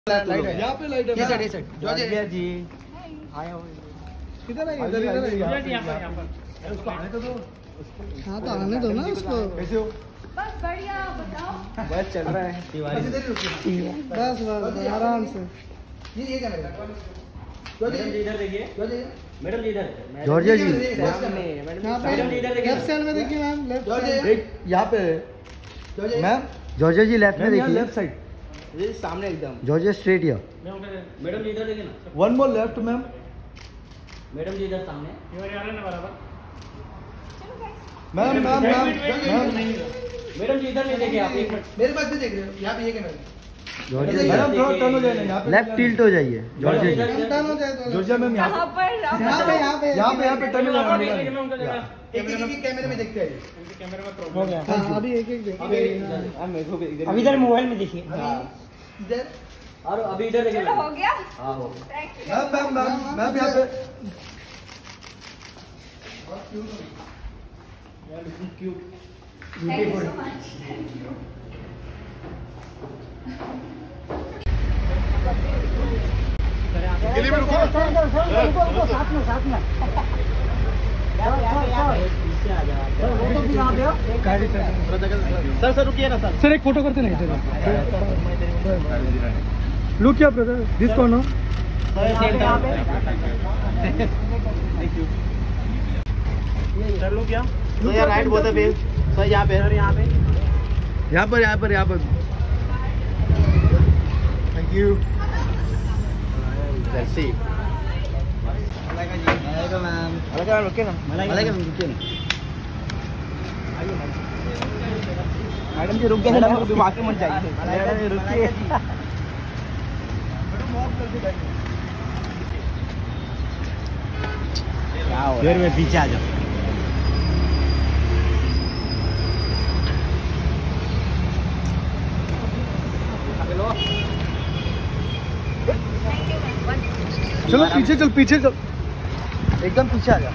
यहाँ पे लाइट है। ये साइड जॉर्जिया जी आया हो। किधर है? इधर इधर यहाँ पर। उसको आने तो दो। हाँ तो आने दो ना उसको। कैसे हो? बस बढ़िया, बताओ। बस चल रहा है। बस बस आराम से। ये क्या लग रहा है? इधर देखिए मैडम जी, इधर जॉर्जिया जी लेफ्ट साइड में देखिए मैम, लेफ्ट साइड यहाँ पे मैम। जॉर्जिया जी लेफ्ट में देखिए, लेफ्ट साइड ये सामने एकदम। जॉर्जिया स्ट्रेट या मैडम जी इधर देखिए ना। One more left ma'am. Madam ji इधर सामने। Ma'am ma'am ma'am madam ji इधर नहीं देखिए आप, एक मिनट। मेरे पास भी देख रहे हो? यहाँ पे ये कैमरा। जॉर्जिया मैडम थोड़ा टर्न हो जाए ना, यहाँ पे लेफ्ट टिल्ट हो जाइए जॉर्जिया जी। टर्न हो जाए तो जॉर्जिया मैम यहाँ पे टर्न हो जाए। कैमरे में देखते हैं। हो गया। हाँ अभी एक एक देखते हैं। अभी इधर मोबाइल में देखिए। इधर और अभी इधर देखिए। चलो हो गया। हाँ हो। Thank you. Ma'am ma'am ma'am ma'am यहाँ पे thank you so much. Sir रुकिए ना सर। सर एक फोटो करते नहीं लुक क्या ब्रदर दिस कौन हो? सर लोग क्या? तो यार राइट बोलते पे सर, यहाँ पे सर, यहाँ पे यहाँ पर थैंक यू। जैसे मैम। रुके ना। मैडम जी रुक गए, मैडम दिमाग में मत जाइए। मैडम जी रुकिए। क्या हो रहा है? मैं पीछे आ जाओ। चलो पीछे चल, पीछे चल, एकदम पीछे आ जा।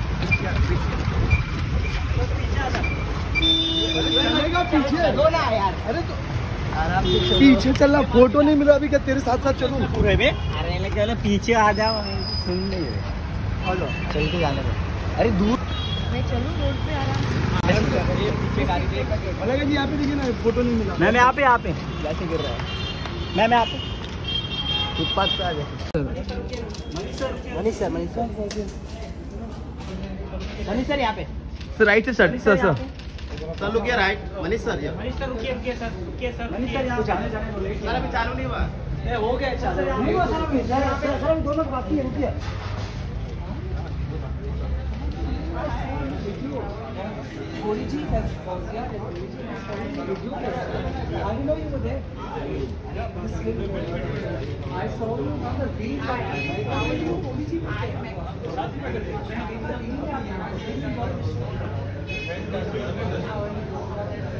चलेगा पीछे। लो ना यार। अरे तो पीछे चलना, फोटो नहीं मिला अभी, क्या तेरे साथ साथ चलूं? पूरे में अरे लेकिन पीछे आ जाओ, सुन नहीं रहे। हेलो चल के जाने दो। अरे दूर मैं चलूं रोड पे आराम अलग जी यहाँ पे देखिए ना, फोटो नहीं मिला। मैम यहाँ पे कैसे गिर रहा है? मैम यहाँ पे फुटपाथ पे आ जाए। मनीष सर यहाँ पे। सर राइट से सर सर रुकिए, राइट। मनीष सर रुकिए सर। मनीष सर यहाँ सर अभी चालू नहीं हुआ। हो गया चालू। नहीं हुआ सर, अभी दोनों बाकी है, रुकिए। I saw you on the beach. How are you?